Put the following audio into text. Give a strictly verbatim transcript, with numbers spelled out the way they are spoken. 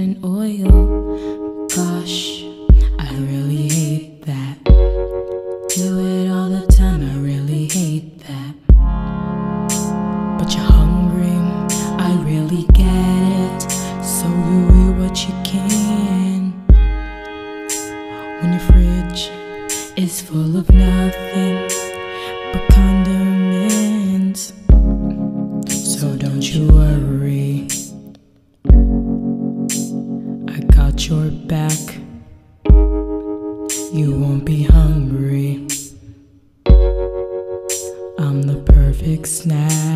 and oil. Gosh, I really hate that. Do it all the time, I really hate that. But you're hungry, I really get it. So you eat what you can. When your fridge is full of nothing but condiments, so don't you worry, I got your back. You won't be hungry. I'm the perfect snack.